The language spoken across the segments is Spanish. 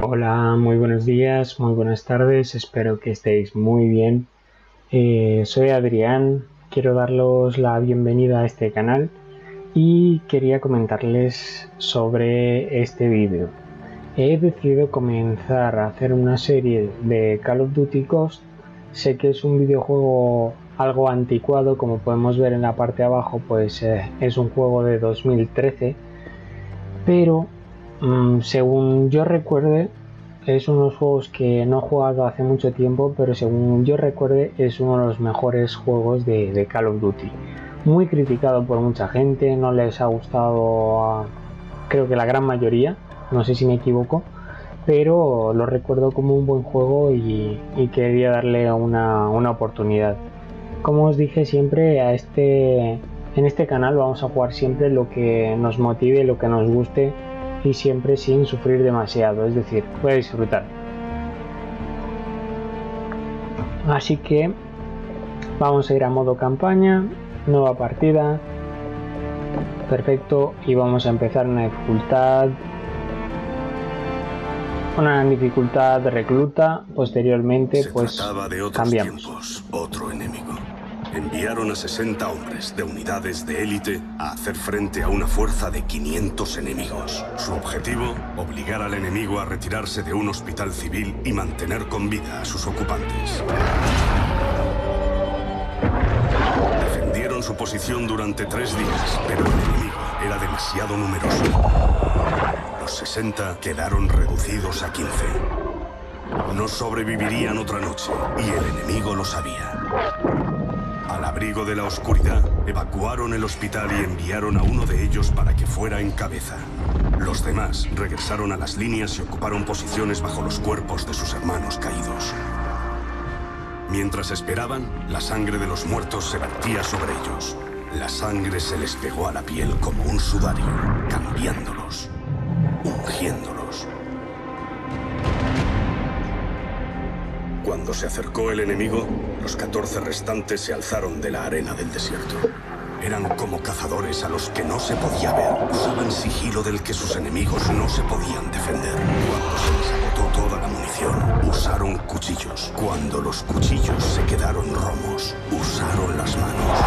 Hola, muy buenos días, muy buenas tardes, espero que estéis muy bien. Soy Adrián, quiero daros la bienvenida a este canal y quería comentarles sobre este vídeo. He decidido comenzar a hacer una serie de Call of Duty Ghost. Sé que es un videojuego algo anticuado, como podemos ver en la parte de abajo, pues es un juego de 2013, pero según yo recuerde, es uno de los juegos que no he jugado hace mucho tiempo, pero según yo recuerde es uno de los mejores juegos de Call of Duty. Muy criticado por mucha gente, no les ha gustado creo que la gran mayoría, no sé si me equivoco, pero lo recuerdo como un buen juego y quería darle una oportunidad. Como os dije siempre, en este canal vamos a jugar siempre lo que nos motive, lo que nos guste y siempre sin sufrir demasiado, es decir, voy a disfrutar. Así que vamos a ir a modo campaña, nueva partida, perfecto, y vamos a empezar una dificultad recluta. Posteriormente pues Se trataba de otros cambiamos. tiempos, otro enemigo. Enviaron a 60 hombres de unidades de élite a hacer frente a una fuerza de 500 enemigos. Su objetivo, obligar al enemigo a retirarse de un hospital civil y mantener con vida a sus ocupantes. Defendieron su posición durante 3 días, pero el enemigo era demasiado numeroso. Los 60 quedaron reducidos a 15. No sobrevivirían otra noche, y el enemigo lo sabía. Al abrigo de la oscuridad, evacuaron el hospital y enviaron a uno de ellos para que fuera en cabeza. Los demás regresaron a las líneas y ocuparon posiciones bajo los cuerpos de sus hermanos caídos. Mientras esperaban, la sangre de los muertos se vertía sobre ellos. La sangre se les pegó a la piel como un sudario, cambiándolos, ungiéndolos. Cuando se acercó el enemigo, los 14 restantes se alzaron de la arena del desierto. Eran como cazadores a los que no se podía ver. Usaban sigilo del que sus enemigos no se podían defender. Cuando se les agotó toda la munición, usaron cuchillos. Cuando los cuchillos se quedaron romos, usaron las manos.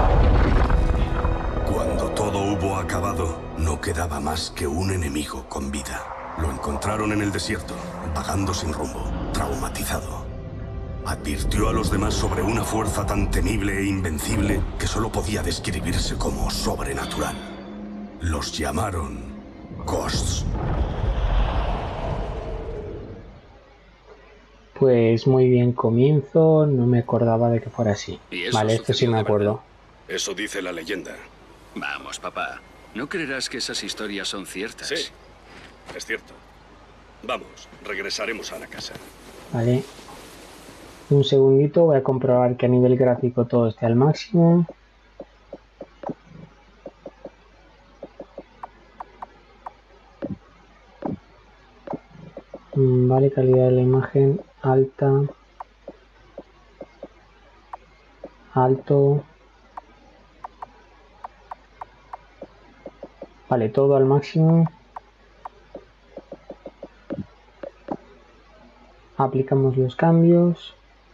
Cuando todo hubo acabado, no quedaba más que un enemigo con vida. Lo encontraron en el desierto, vagando sin rumbo, traumatizado. Advirtió a los demás sobre una fuerza tan temible e invencible que solo podía describirse como sobrenatural. Los llamaron Ghosts. Pues muy bien, comienzo, no me acordaba de que fuera así. ¿Y eso Vale, esto sí sucedió me de acuerdo. verdad? Eso dice la leyenda. Vamos, papá. No creerás que esas historias son ciertas. Sí, es cierto. Vamos, regresaremos a la casa. Vale. Un segundito, voy a comprobar que a nivel gráfico todo esté al máximo. Vale, calidad de la imagen alta. Alto. Vale, todo al máximo. Aplicamos los cambios.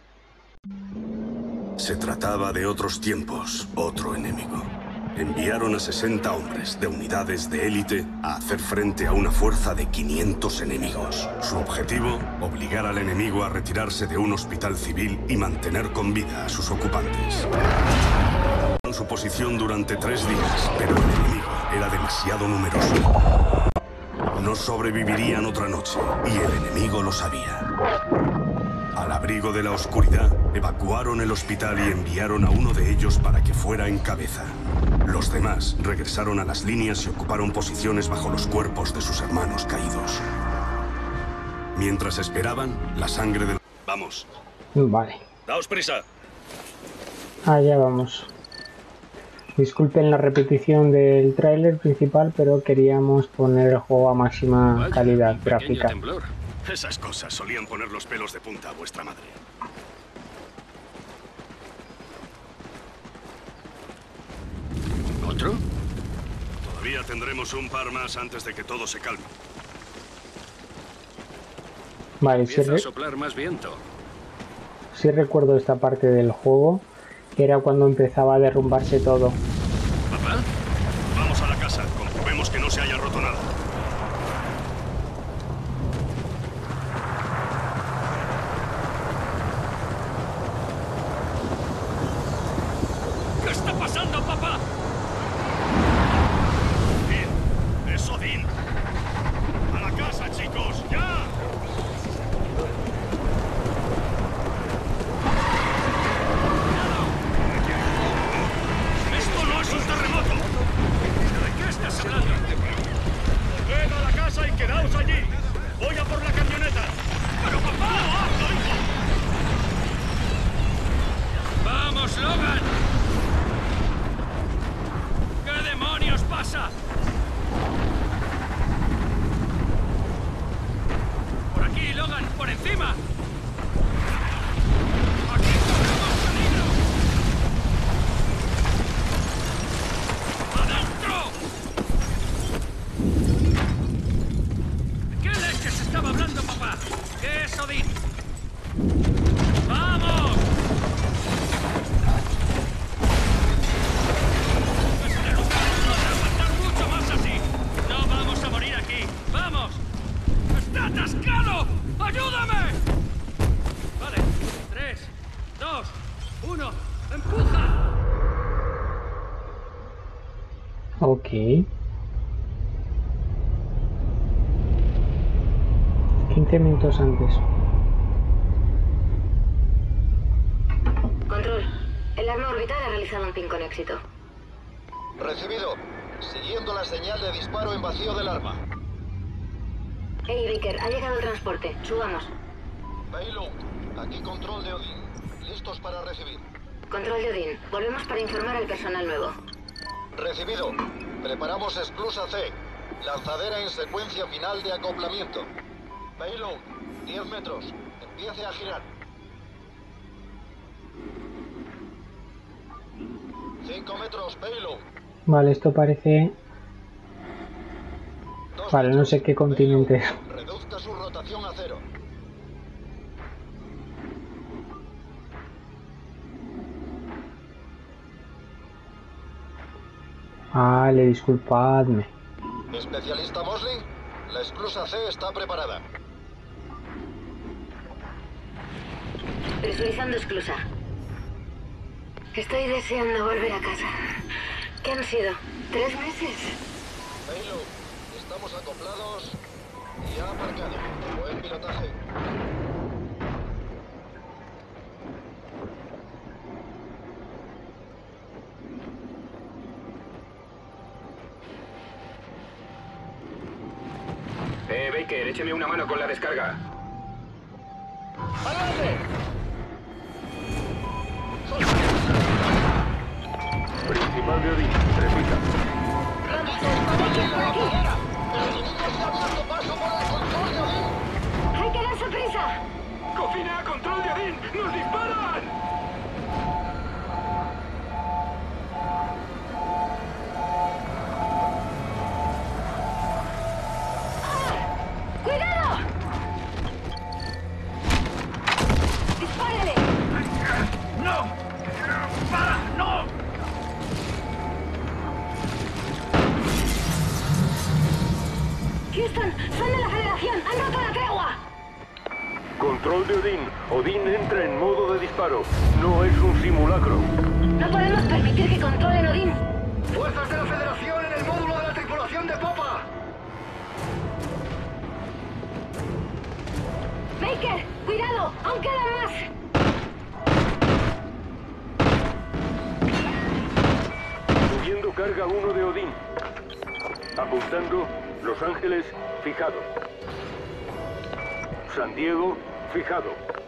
Se trataba de otros tiempos, otro enemigo. Enviaron a 60 hombres de unidades de élite a hacer frente a una fuerza de 500 enemigos. Su objetivo, obligar al enemigo a retirarse de un hospital civil y mantener con vida a sus ocupantes. En su posición durante 3 días, pero el enemigo era demasiado numeroso. No sobrevivirían otra noche, y el enemigo lo sabía. Al abrigo de la oscuridad, evacuaron el hospital y enviaron a uno de ellos para que fuera en cabeza. Los demás regresaron a las líneas y ocuparon posiciones bajo los cuerpos de sus hermanos caídos. Mientras esperaban, la sangre de... ¡Vamos! Vale. ¡Daos prisa! Allá vamos. Disculpen la repetición del tráiler principal, pero queríamos poner el juego a máxima Vaya, calidad un pequeño gráfica. temblor. Esas cosas solían poner los pelos de punta a vuestra madre. ¿Otro? Todavía tendremos un par más antes de que todo se calme. Vale, Empieza a soplar más viento. sí recuerdo esta parte del juego, que era cuando empezaba a derrumbarse todo. ¿Papá? Vamos a la casa. Comprobemos que no se haya roto nada. ¿Qué está pasando, papá? Odín. Es Odín. A la casa, chicos. ¡Ya! ¡Esto no es un terremoto! ¿De qué estás hablando? Volved a la casa y quedaos allí. Voy a por la camioneta. ¡Pero papá! ¡Vamos, Logan! ¿Qué demonios pasa? Por aquí, Logan, por encima. ¡Aquí corremos peligro! ¡Adentro! ¿De qué leches estaba hablando, papá? ¿Qué es Odín? ¡Vamos! Este lugar no va a aguantar mucho más así. No vamos a morir aquí. ¡Vamos! ¡Está atascado! ¡Ayúdame! Vale. 3, 2, 1. ¡Empuja! Ok. 15 minutos antes. Control. El arma orbital ha realizado un ping con éxito. Recibido. Siguiendo la señal de disparo en vacío del arma. Hey, Baker, ha llegado el transporte. Subamos. Payload. Aquí control de Odín. Listos para recibir. Control de Odín. Volvemos para informar al personal nuevo. Recibido. Preparamos esclusa C. Lanzadera en secuencia final de acoplamiento. Payload. 10 metros. Empiece a girar. 5 metros, payload. Vale, esto parece... 2 Vale, no metros. sé qué continente es. Payload. Reduzca su rotación a 0. Vale, disculpadme. Especialista Mosley, la esclusa C está preparada. Presurizando esclusa. Estoy deseando volver a casa. ¿Qué han sido? 3 meses. Payload, estamos acoplados y ha aparcado. Buen pilotaje. Baker, écheme una mano con la descarga. ¡Adelante! Principal de Odín, repita. Baker, por aquí. ¡El enemigo se ha abierto paso por el control de Odín! ¡Hay que darse prisa! ¡Cocina a control de Odín! ¡Nos disparan! ¡Cuidado! ¡Dispárale! ¡No! ¡Para! ¡No! Houston, son de la Federación. ¡Han roto la tregua! Control de Odín. Odín entra en modo de disparo. No es un simulacro. No podemos permitir que controlen Odín. ¡Fuerzas de la Federación en el módulo de la tripulación de popa! Baker, cuidado, aún quedan más. Subiendo carga 1 de Odín. Apuntando. Los Ángeles, fijado. San Diego, fijado.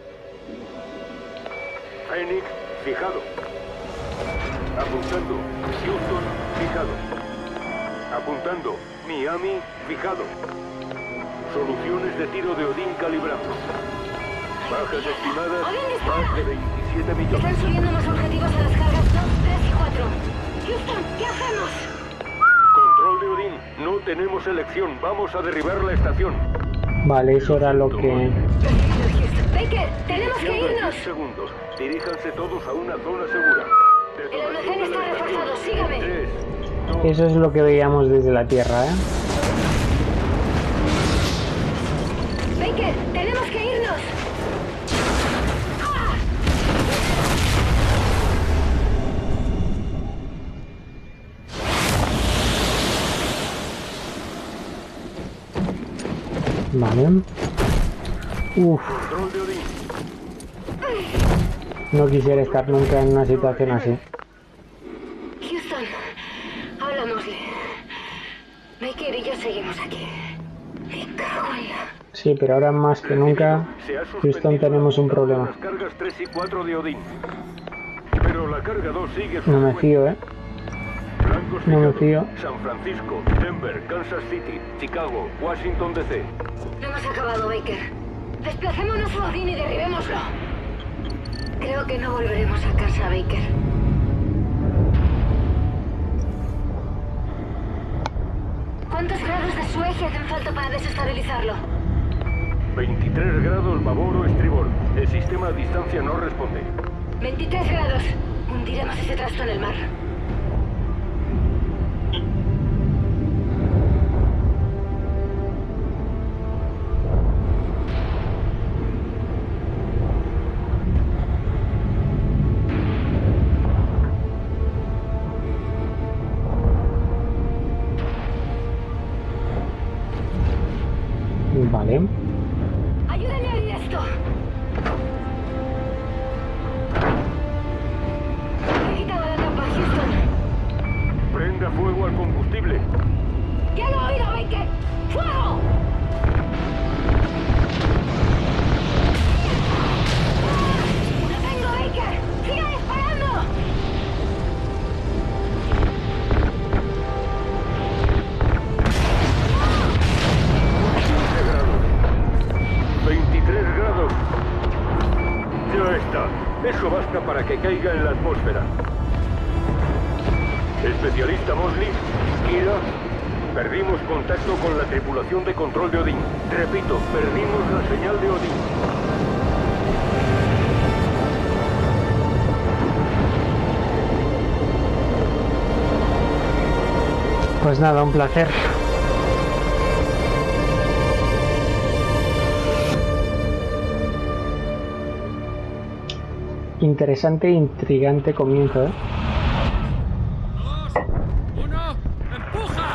Phoenix, fijado. Apuntando. Houston, fijado. Apuntando. Miami, fijado. Soluciones de tiro de Odín calibrando. Bajas estimadas, Odín dispara. más de 27 Están millones. subiendo más objetivos a las cargas 2, 3 y 4. Houston, ¿qué hacemos? Control de Odín, no tenemos elección. Vamos a derribar la estación. Vale, eso era lo que... Baker, tenemos que Iniciando en irnos. 10 segundos. Diríjanse todos a una zona segura. El almacén está reforzado, sígame. 3, 2, Eso es lo que veíamos desde la Tierra, ¿eh? Baker, tenemos que irnos. Vale. Uf, control de Odín. no quisiera estar nunca en una situación así. Houston, hablámosle. Baker y yo seguimos aquí. Me cago en la... Sí, pero ahora más que nunca, Se ha Houston, suspendido tenemos un las problema. cargas 3 y 4 de Odín. Pero la carga 2 sigue su No me secuencia. fío, ¿eh? Blancos No me fijados. fío. San Francisco, Denver, Kansas City, Chicago, Washington DC. No hemos acabado, Baker. Desplacémonos a Odín y derribémoslo. Creo que no volveremos a casa, Baker. ¿Cuántos grados de Suecia hacen falta para desestabilizarlo? 23 grados babor o estribor. El sistema a distancia no responde. 23 grados. Hundiremos ese trasto en el mar. Vale. ¡Ayúdenme a abrir esto! He quitado la tapa, Houston. Prenda fuego al combustible. ¡Ya lo he oído, Baker! ¡Fuego! ¡Lo tengo, Baker! ¡Siga disparando! 23 grados. Ya está. Eso basta para que caiga en la atmósfera. Especialista Mosley, Kira, perdimos contacto con la tripulación de control de Odín. Repito, perdimos la señal de Odín. Pues nada, un placer. Interesante e intrigante comienzo, ¿eh? 2, 1, ¡empuja!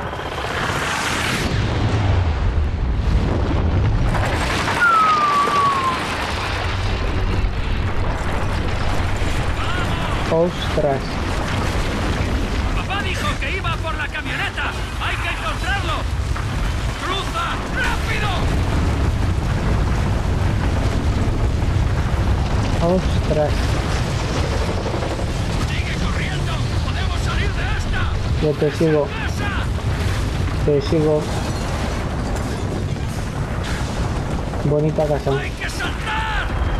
Ostras. Papá dijo que iba por la camioneta. ¡Hay que encontrarlo! ¡Cruza! ¡Rápido! Ostras. ¡Sigue corriendo! ¡Podemos salir de esta! Yo te sigo. ¡Pasa! Te sigo. Bonita casa. ¡Hay que saltar!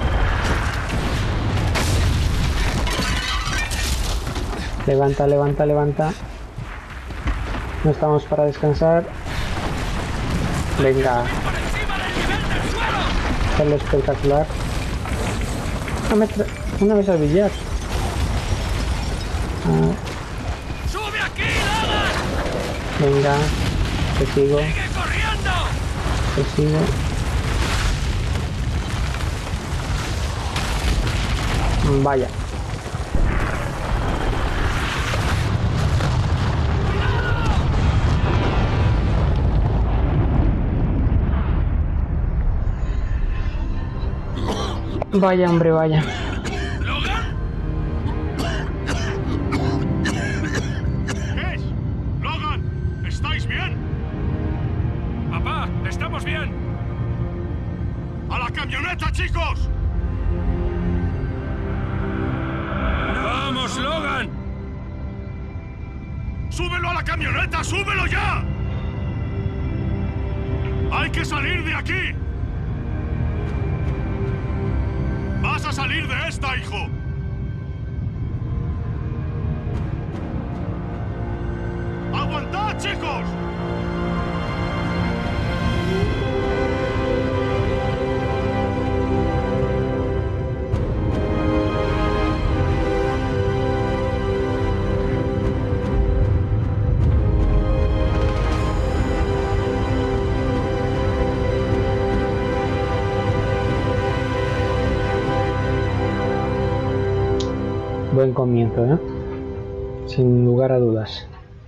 Levanta, levanta, levanta. No estamos para descansar. Venga, ¡Por encima del nivel del suelo! hacerlo espectacular. Una vez al billar. Ah, ¡Sube aquí, Logan! venga, te sigo, ¡Sigue corriendo! te sigo. Vaya. Vaya, hombre, vaya. ¿Logan? ¿Qué es? ¡Logan! ¿Estáis bien? Papá, estamos bien. ¡A la camioneta, chicos! ¡Vamos, Logan! ¡Súbelo a la camioneta! ¡Súbelo ya! ¡Hay que salir de aquí! ¡Vas a salir de esta, hijo! ¡Aguantad, chicos! Buen comienzo, ¿no? Sin lugar a dudas.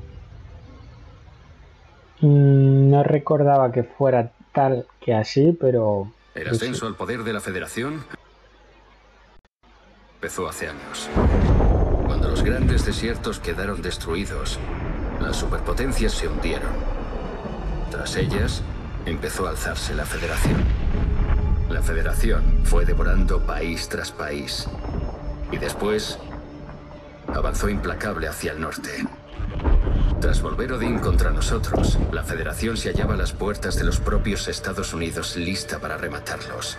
No recordaba que fuera tal que así, pero... El ascenso al poder de la Federación empezó hace años. Cuando los grandes desiertos quedaron destruidos, las superpotencias se hundieron. Tras ellas, empezó a alzarse la Federación. La Federación fue devorando país tras país. Y después, avanzó implacable hacia el norte. Tras volver Odín contra nosotros, la Federación se hallaba a las puertas de los propios Estados Unidos, lista para rematarlos.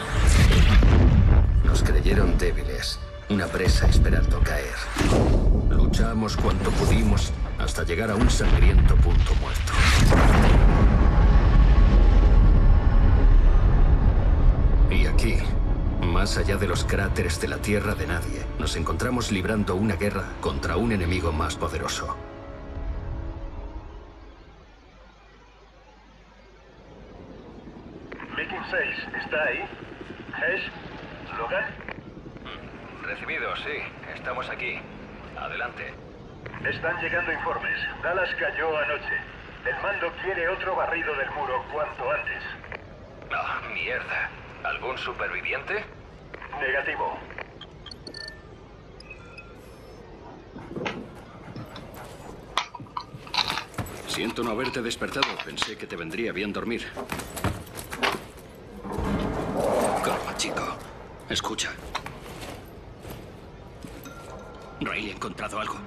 Nos creyeron débiles, una presa esperando caer. Luchamos cuanto pudimos hasta llegar a un sangriento punto muerto. Y aquí, más allá de los cráteres de la Tierra de Nadie, nos encontramos librando una guerra contra un enemigo más poderoso. Viking 6, ¿está ahí? ¿Hesh? ¿Logan? Recibido, sí. Estamos aquí. Adelante. Están llegando informes. Dallas cayó anoche. El mando quiere otro barrido del muro cuanto antes. Ah, mierda. ¿Algún superviviente? Negativo. Siento no haberte despertado. Pensé que te vendría bien dormir. Calma, chico. Escucha. Riley ha encontrado algo.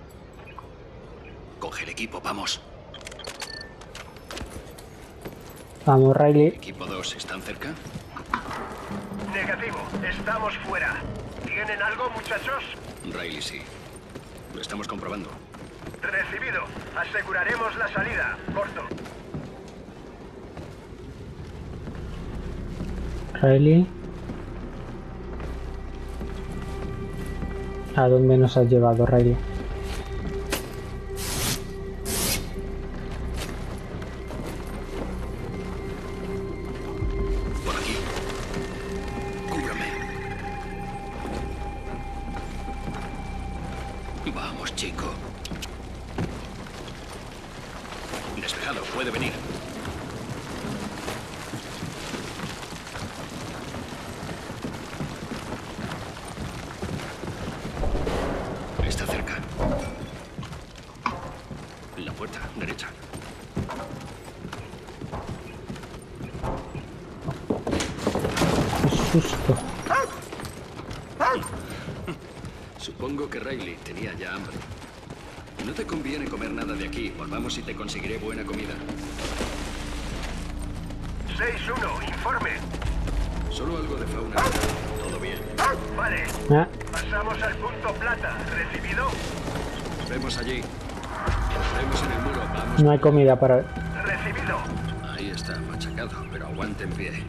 Coge el equipo, vamos. Vamos, Riley. ¿Equipo 2 están cerca? Negativo. Estamos fuera. ¿Tienen algo, muchachos? Riley, sí. Lo estamos comprobando. Recibido. Aseguraremos la salida. Corto. Riley. ¿A dónde nos has llevado, Riley? Por aquí. Cúbrame. Vamos, chico. Despejado, puede venir. Está cerca. La puerta, derecha. ¡Qué susto! Supongo que Riley tenía ya hambre. No te conviene comer nada de aquí. Volvamos y te conseguiré buena comida. 6-1, informe. Solo algo de fauna. Todo bien. Vale. Ah, Pasamos al punto plata. ¿Recibido? Nos vemos allí. Nos vemos en el muro. Vamos. no hay comida para... Recibido. Ahí está, machacado, pero aguante en pie.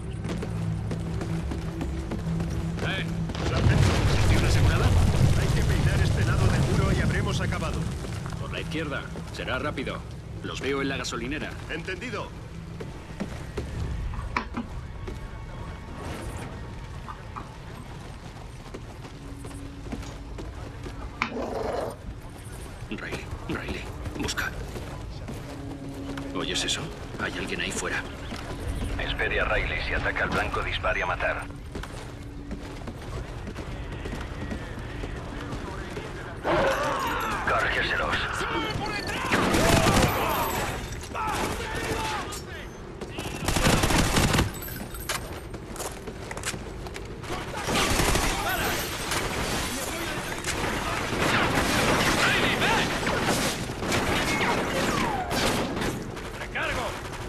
¿Posición asegurada? Hay que peinar este lado del muro y habremos acabado. Por la izquierda. Será rápido. Los veo en la gasolinera. ¿Entendido? Riley, busca. ¿Oyes eso? Hay alguien ahí fuera. Espere a Riley. Si ataca al blanco, dispare a matar. Cárgueselos. ¡Recargo!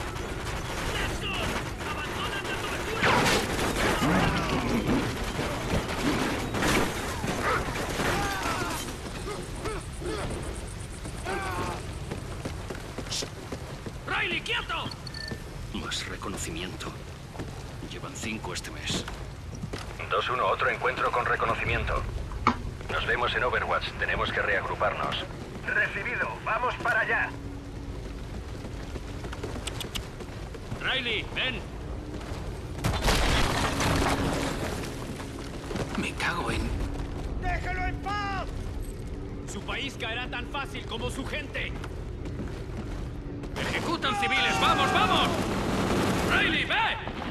¡Riley, quieto! Más reconocimiento. Llevan 5 este mes. 2-1, otro encuentro con reconocimiento. Nos vemos en Overwatch. Tenemos que reagruparnos. Recibido. Vamos para allá. Riley, ven. Me cago en... ¡Déjelo en paz! Su país caerá tan fácil como su gente. ¡Ejecutan civiles! ¡Vamos, vamos! ¡Riley, ve!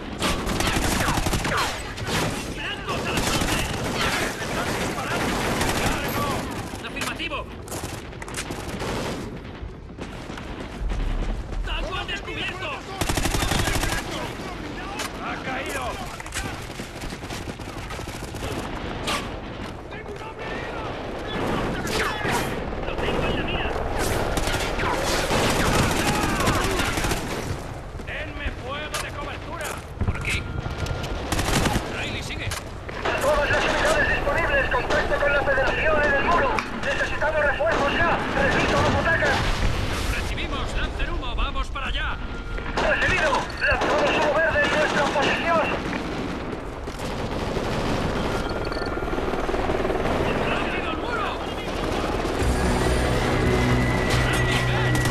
¡Blancos a las órdenes! ¡Están disparando! ¡Largo! ¡Afirmativo! ¡Tango al descubierto! ¡Ha caído! ¡Lo tengo en la mira! ¡Denme fuego de cobertura! ¡Por aquí! ¡Riley, sigue! Todas las unidades disponibles, contacto con la Federación en el muro. Necesitamos refuerzos ya. Repito, nos atacan. ¡Recibimos! ¡Lancen humo! ¡Vamos para allá! Recibido. Lanzamos humo verde en nuestra posición. ¡Rápido, el muro! ¡Riley, ven!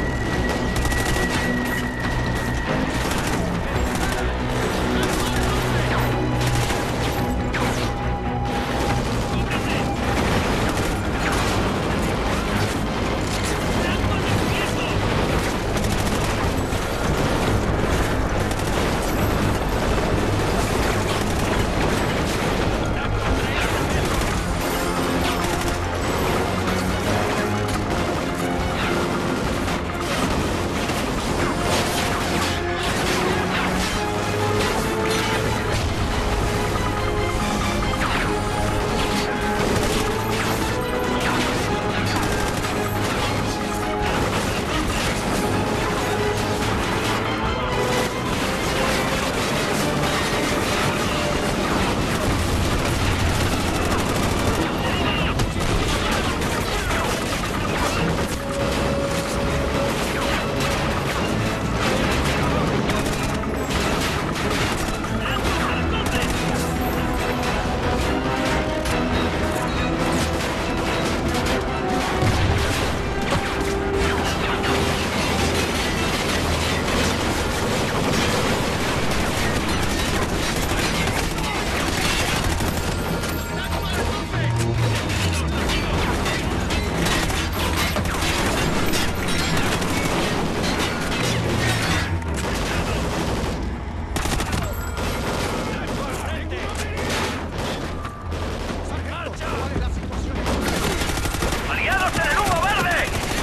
¡Aliados en el humo verde!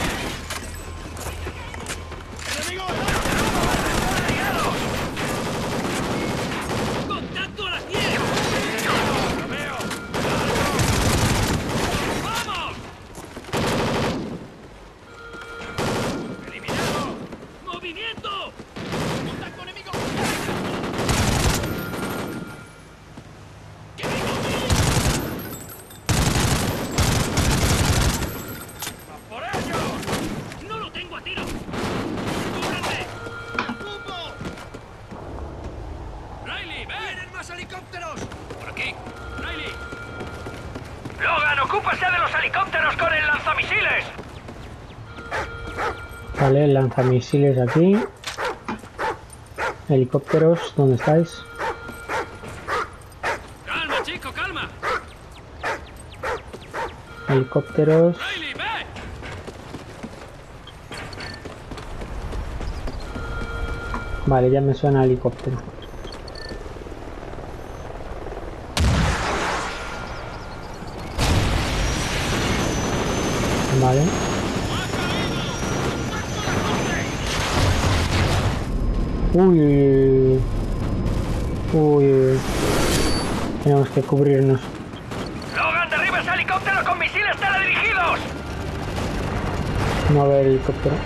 ¡Aliados! ¡Contacto a las 10! ¡Lo veo! ¡Vamos! ¡Eliminado! ¡Movimiento! ¡Contacto enemigo! ¡Que me ¡por ellos! ¡No lo tengo a tiro! ¡Cúbrete! ¡Riley, ven! ¡Vienen más helicópteros! ¡Por aquí! ¡Riley! ¡Logan, ocúpase de los helicópteros con el lanzamisiles! Vale, lanzamisiles aquí. Helicópteros, ¿dónde estáis? ¡Calma, chico, calma! Helicópteros. ¡Riley, ven! Vale, ya me suena helicóptero. Vale. Uy, uy, uy, uy. Tenemos que cubrirnos. ¡Logan, derriba ese helicóptero con misiles teledirigidos! No veo el helicóptero.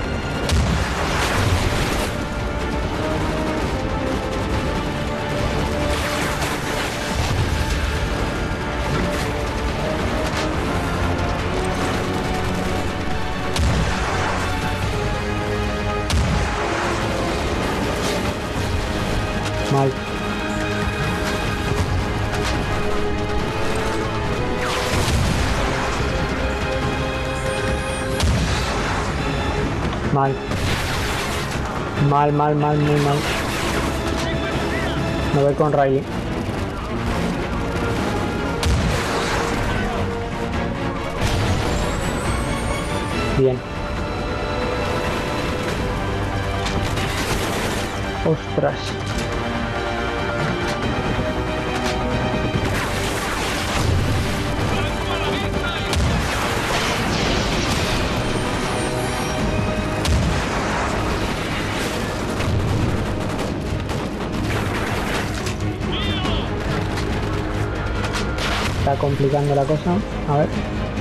Mal. Mal. Mal, mal, mal, muy mal. Me voy con Riley. Bien. Ostras. Está complicando la cosa. A ver.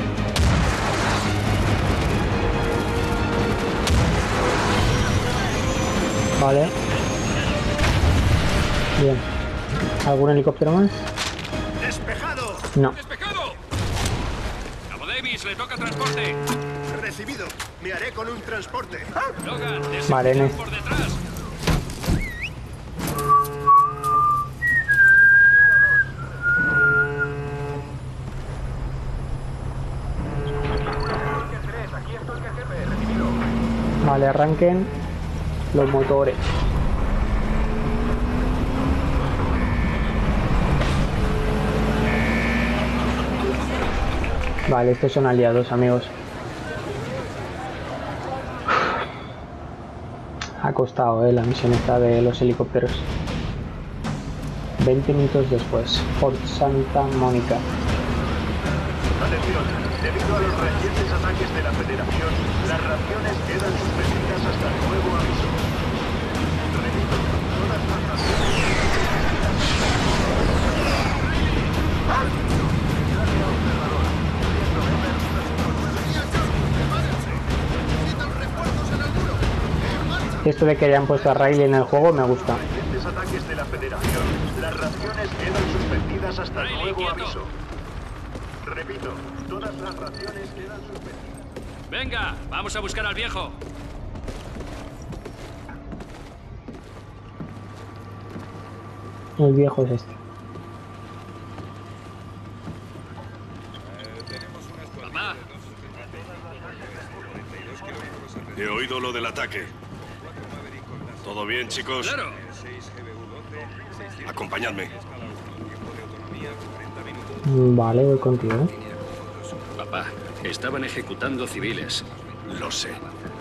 Vale. Bien. ¿Algún helicóptero más? ¡Despejado! No. ¡Despejado! Cabo Davis, le toca transporte. Recibido. Me haré con un transporte. Logan, Vale, desembarcan Nes. por detrás. Vale, arranquen los motores. Vale, estos son aliados, amigos. Ha costado, la misión esta de los helicópteros. 20 minutos después, Fort Santa Mónica. Atención, debido a los recientes ataques de la Federación, las raciones quedan suspendidas hasta el nuevo aviso. Repito, todas las raciones... Esto de que hayan puesto a Riley en el juego me gusta. Recientes ataques de la Federación, las raciones quedan suspendidas hasta el nuevo aviso. Repito, todas las raciones quedan suspendidas. Venga, vamos a buscar al viejo. El viejo es este. Papá, He oído lo del ataque. ¿Todo bien, chicos? claro. Acompañadme. Vale, voy contigo. Papá, estaban ejecutando civiles. Lo sé.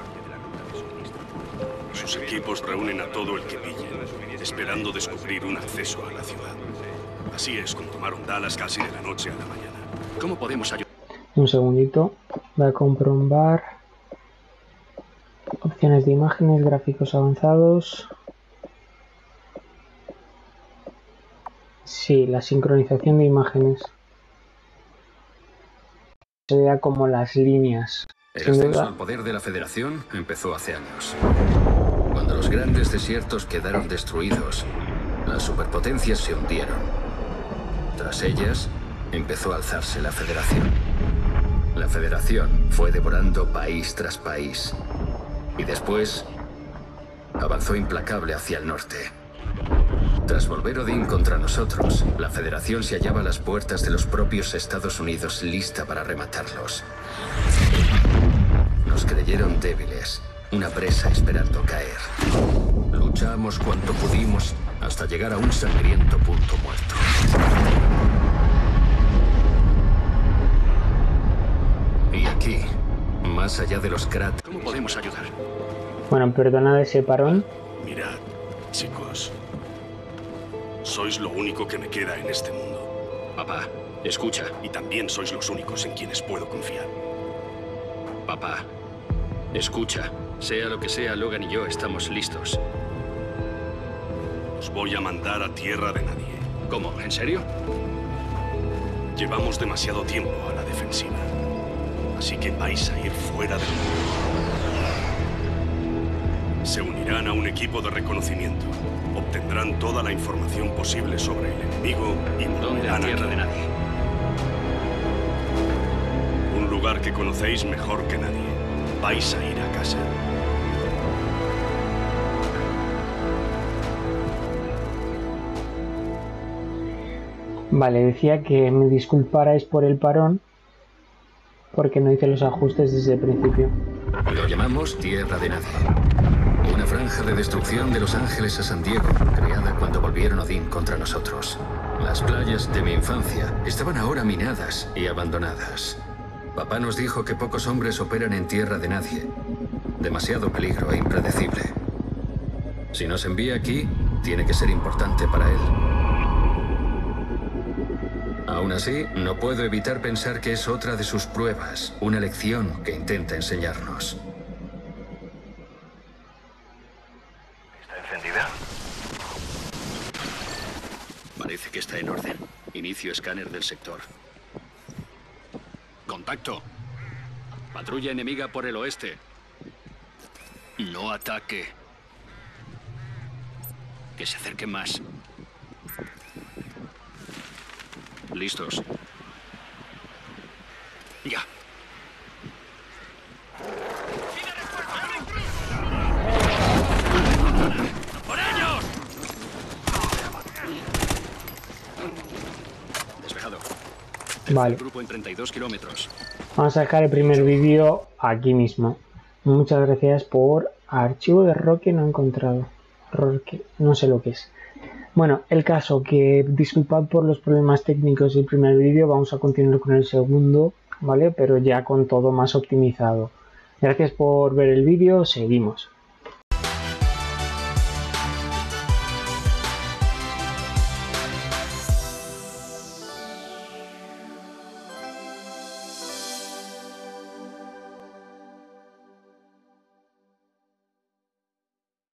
Sus equipos reúnen a todo el que pillen, esperando descubrir un acceso a la ciudad. Así es como tomaron Dallas casi de la noche a la mañana. ¿Cómo podemos ayudar? Un segundito. Voy a comprobar. Opciones de imágenes, gráficos avanzados. Sí, la sincronización de imágenes. Sería como las líneas. El Sin ascenso duda. al poder de la Federación empezó hace años. Cuando los grandes desiertos quedaron destruidos, las superpotencias se hundieron. Tras ellas, empezó a alzarse la Federación. La Federación fue devorando país tras país. Y después, avanzó implacable hacia el norte. Tras volver Odín contra nosotros, la Federación se hallaba a las puertas de los propios Estados Unidos lista para rematarlos. Nos creyeron débiles, una presa esperando caer. Luchamos cuanto pudimos hasta llegar a un sangriento punto muerto. Y aquí, más allá de los cráteres, ¿cómo podemos ayudar? Bueno, perdonad ese parón. Mirad, chicos. Sois lo único que me queda en este mundo. Papá, escucha. Y también sois los únicos en quienes puedo confiar. Papá, escucha. Sea lo que sea, Logan y yo estamos listos. Os voy a mandar a tierra de nadie. ¿Cómo? ¿En serio? Llevamos demasiado tiempo a la defensiva. Así que vais a ir fuera del mundo. Se unirán a un equipo de reconocimiento. Obtendrán toda la información posible sobre el enemigo y ¿Dónde? A volverán tierra aquí. de nadie. Un lugar que conocéis mejor que nadie. Vais a ir a casa. Vale, decía que me disculparais por el parón porque no hice los ajustes desde el principio. Lo llamamos Tierra de Nadie. Una franja de destrucción de Los Ángeles a San Diego, creada cuando volvieron Odín contra nosotros. Las playas de mi infancia estaban ahora minadas y abandonadas. Papá nos dijo que pocos hombres operan en tierra de nadie. Demasiado peligro e impredecible. Si nos envía aquí, tiene que ser importante para él. Aún así, no puedo evitar pensar que es otra de sus pruebas, una lección que intenta enseñarnos. ¿Está encendida? Parece que está en orden. Inicio escáner del sector. Contacto. Patrulla enemiga por el oeste. No ataque. Que se acerquen más. Listos. Ya. ¡Por ellos! Despejado. Vale. Grupo en 32 kilómetros. Vamos a dejar el primer vídeo aquí mismo. Muchas gracias por archivo de Roque no he encontrado. Roque, no sé lo que es. Bueno, el caso que disculpad por los problemas técnicos del primer vídeo, vamos a continuar con el segundo, ¿vale? Pero ya con todo más optimizado. Gracias por ver el vídeo, seguimos.